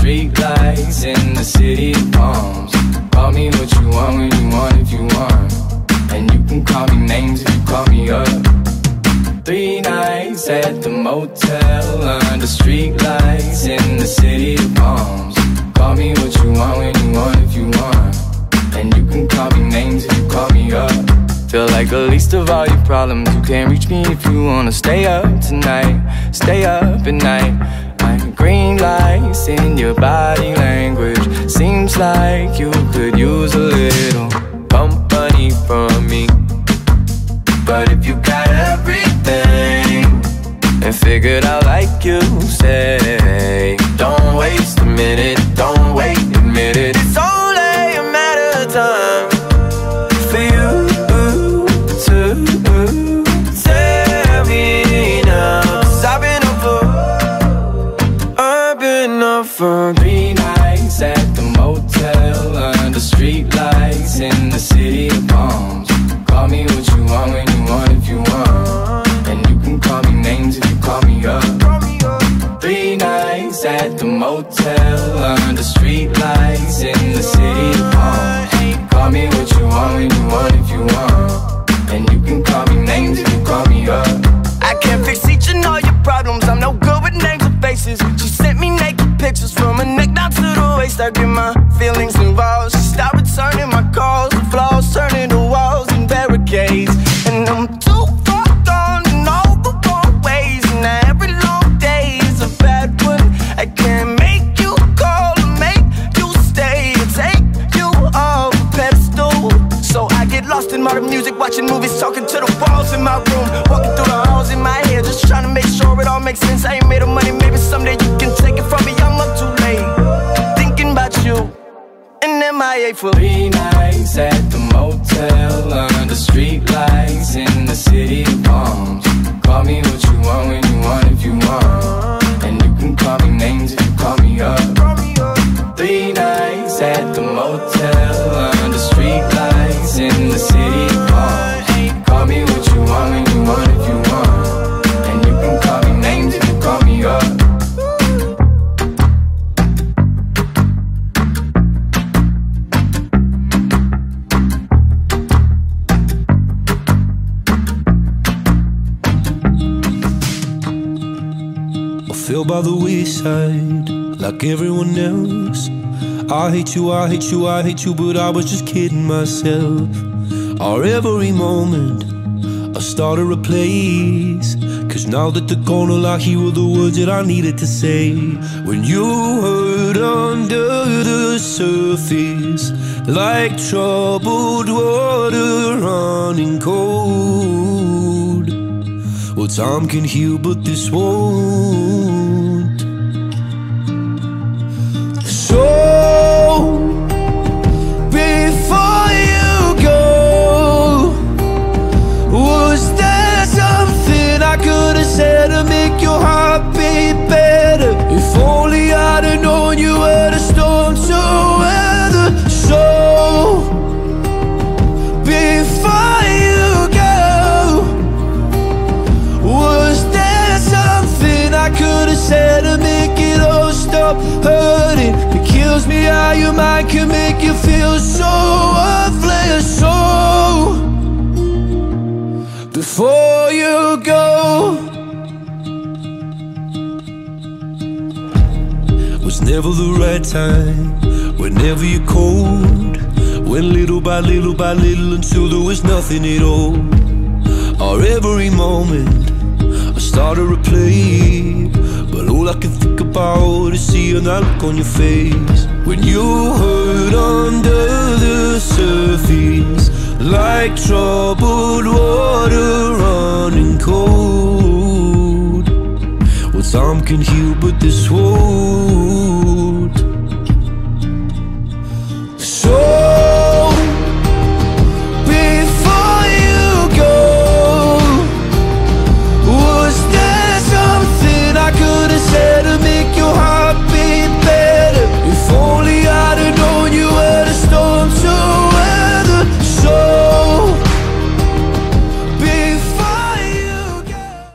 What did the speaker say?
street lights in the city of palms. Call me what you want when you want if you want, and you can call me names if you call me up. 3 nights at the motel under street lights in the city of palms. Call me what you want when you want if you want, and you can call me names if you call me up. Feel like the least of all your problems. You can't reach me if you wanna stay up tonight, stay up at night. I'm green lights in your body language. Seems like you could use a little company from me. But if you got everything and figured out like you say, don't waste a minute, don't wait, admit it. It's only a matter of time for you to tell me now. 'Cause I've been up for 3 nights at the motel under street lights in the city of palms. Call me what you want when you want if you want, and you can call me names if you call me up. 3 nights at the motel under street lights in the city of palms. Call me what you want when you want if you want, and you can call me names if you call me up. I can't fix each and all your problems. I'm no good with names or faces. She sent me naked pictures from her neck down to the waist. I get my feelings involved. She stopped returning my calls. The flaws turning to walls and barricades. And I'm too far gone in all the wrong ways, and every long day is a bad one. I can't make you call or make you stay or take you off a pedestal. So I get lost in modern music, watching movies, talking to the walls in my room, walking through the halls in my head, just trying to make sure it all makes sense. I ain't made of money, maybe someday you can take it from me. I'm up too late, thinking about you and MIA for 3 nights at the motel under street lights in the city of palms. Call me what you want when you want if you want, and you can call me names if you call me up. 3 nights at the motel under street lights in the city of palms. Call me what you want when you want if you want, and you can call me names if you call me up. Fell by the wayside like everyone else. I hate you, I hate you, I hate you, but I was just kidding myself. Our every moment I started a place, 'cause now that they're gone, all I hear were the words that I needed to say. When you hurt under the surface, like troubled water running cold. Well, time can heal, but this won't. So, before you go, was there something I could have said to make your heart beat better? If only I'd have known you were the storm to weather. So, before you go, was there something I could have said to make it all stop hurting? It kills me how your mind can make you feel so worthless. So, before you go, was never the right time, whenever you're cold. Went little by little by little until there was nothing at all. Our every moment I started to play, but all I can think about is seeing that look on your face. When you hurt under the surface, like troubled water running cold. Well, time can heal, but this won't.